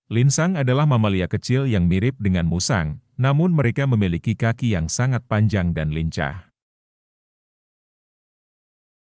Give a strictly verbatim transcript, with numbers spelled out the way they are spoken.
Linsang adalah mamalia kecil yang mirip dengan musang, namun mereka memiliki kaki yang sangat panjang dan lincah.